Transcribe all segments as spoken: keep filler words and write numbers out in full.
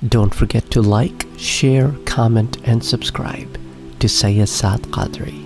Don't forget to like, share, comment and subscribe to Sayyid Saad Qadri.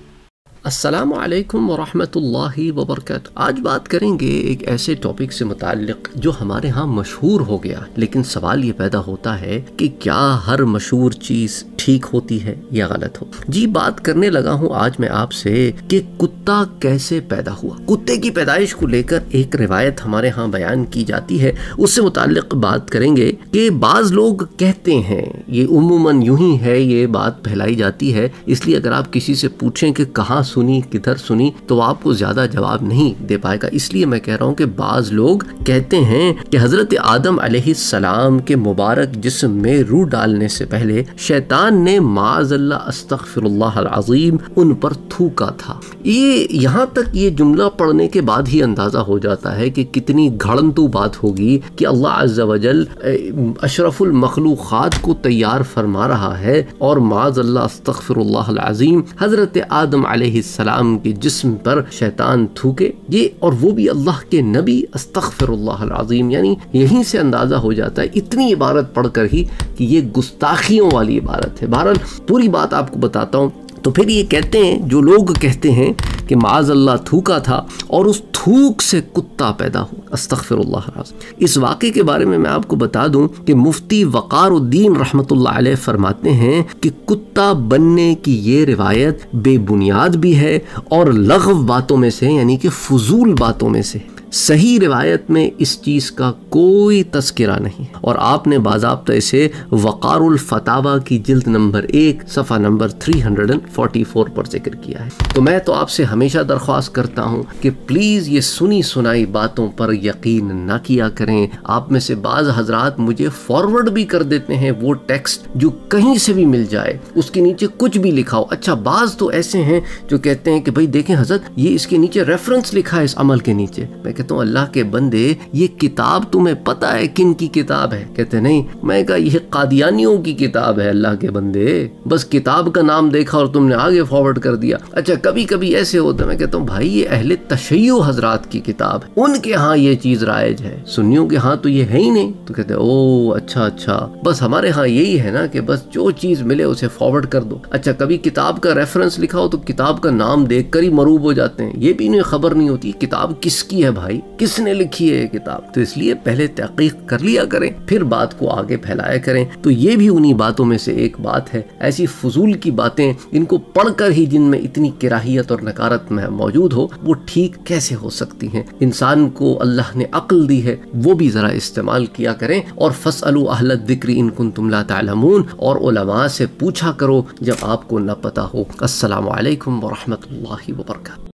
السلام علیکم ورحمۃ اللہ وبرکاتہ۔ آج بات کریں گے ایک ایسے ٹاپک سے متعلق جو ہمارے ہاں مشہور ہو گیا، لیکن سوال یہ پیدا ہوتا ہے کہ کیا ہر مشہور چیز ٹھیک ہوتی ہے یا غلط ہو؟ جی بات کرنے لگا ہوں آج میں آپ سے کہ کتا کیسے پیدا ہوا۔ کتے کی پیدائش کو لے کر ایک روایت ہمارے ہاں بیان کی جاتی ہے، اس سے متعلق بات کریں گے کہ بعض لوگ کہتے ہیں، یہ عموماً یوں ہی ہے، یہ بات پھیلائی جاتی ہے، اس لیے اگر آپ کسی سے پوچھیں کہ کہاں سنی کدھر سنی تو آپ کو زیادہ جواب نہیں دے پائے گا، اس لیے میں کہہ رہا ہوں کہ بعض لوگ کہتے ہیں کہ حضرت آدم علیہ السلام کے مبارک جسم میں روح ڈالنے سے پہلے شیطان نے معاذ اللہ استغفر اللہ العظیم ان پر تھوکا تھا۔ یہ یہاں تک یہ جملہ پڑھنے کے بعد ہی اندازہ ہو جاتا ہے کہ کتنی گھڑنتو بات ہوگی کہ اللہ عز و جل اشرف المخلوقات کو تیار فرما رہا ہے اور معاذ اللہ استغفر اللہ العظیم حضرت آدم علیہ السلام کے جسم پر شیطان تھوکے، یہ اور وہ بھی اللہ کے نبی، استغفر اللہ العظیم۔ یعنی یہیں سے اندازہ ہو جاتا ہے اتنی عبارت پڑھ کر ہی کہ یہ گستاخیوں والی عبارت ہے۔ بہرحال پوری بات آپ کو بتاتا ہوں۔ تو پھر یہ کہتے ہیں، جو لوگ کہتے ہیں کہ معاذ اللہ تھوکا تھا اور اس تھوک سے کتا پیدا ہو، استغفر اللہ العظیم۔ اس واقعے کے بارے میں میں آپ کو بتا دوں کہ مفتی وقار الدین رحمۃ اللہ علیہ فرماتے ہیں کہ کتا بننے کی یہ روایت بے بنیاد بھی ہے اور لغو باتوں میں سے، یعنی کہ فضول باتوں میں سے۔ صحیح روایت میں اس چیز کا کوئی تذکرہ نہیں، اور آپ نے باضابطہ اسے وقار الفتاوی کی جلد نمبر ایک صفحہ نمبر تین سو چوالیس پر ذکر کیا ہے۔ تو میں تو آپ سے ہمیشہ درخواست کرتا ہوں کہ پلیز یہ سنی سنائی باتوں پر یقین نہ کیا کریں۔ آپ میں سے بعض حضرات مجھے فارورڈ بھی کر دیتے ہیں وہ ٹیکسٹ جو کہیں سے بھی مل جائے، اس کے نیچے کچھ بھی لکھا ہو۔ اچھا بعض تو ایسے ہیں جو کہتے ہیں کہ بھائی دیکھیں حضرت یہ اس کے نیچے ریفرنس لکھا ہے اس عمل کے نیچے۔ میں کہتا ہوں اللہ کے بندے یہ کتاب تمہیں پتہ ہے کن کی کتاب ہے؟ کہتے نہیں، میں کہا یہ قادیانیوں کی کتاب ہے اللہ کے بندے، بس کتاب کا نام دیکھا اور تم نے آگے فارورڈ کر دیا۔ اچھا کبھی کبھی ایسے ہوتا ہے، میں کہتا ہوں بھائی یہ اہل تشیع حضرات کی کتاب ہے، ان کے ہاں یہ چیز رائج ہے، سنیوں کے ہاں تو یہ ہے ہی نہیں۔ تو کہتے او اچھا اچھا، بس ہمارے ہاں یہی ہے نا کہ بس جو چیز ملے اسے فارورڈ کر دو۔ اچھا کبھی کتاب کا ریفرنس لکھا ہو تو کتاب کا نام دیکھ کر ہی مروب ہو جاتے ہیں، یہ بھی انہیں خبر نہیں ہوتی کتاب کس کی ہے، بھائی کس نے لکھی ہے یہ کتاب۔ تو اس لیے پہلے تحقیق کر لیا کریں، پھر بات کو آگے پھیلایا کریں۔ تو یہ بھی انہی باتوں میں سے ایک بات ہے، ایسی فضول کی باتیں ان کو پڑھ کر ہی جن میں اتنی کراہیت اور نکارت میں موجود ہو وہ ٹھیک کیسے ہو سکتی ہیں؟ انسان کو اللہ نے عقل دی ہے، وہ بھی ذرا استعمال کیا کریں، اور فاسألوا اہل الذکر ان کنتم لا تعلمون، اور علماء سے پوچھا کرو جب آپ کو نہ پتہ ہو۔ السلام علیکم ورحمۃ اللہ وبرکاتہ۔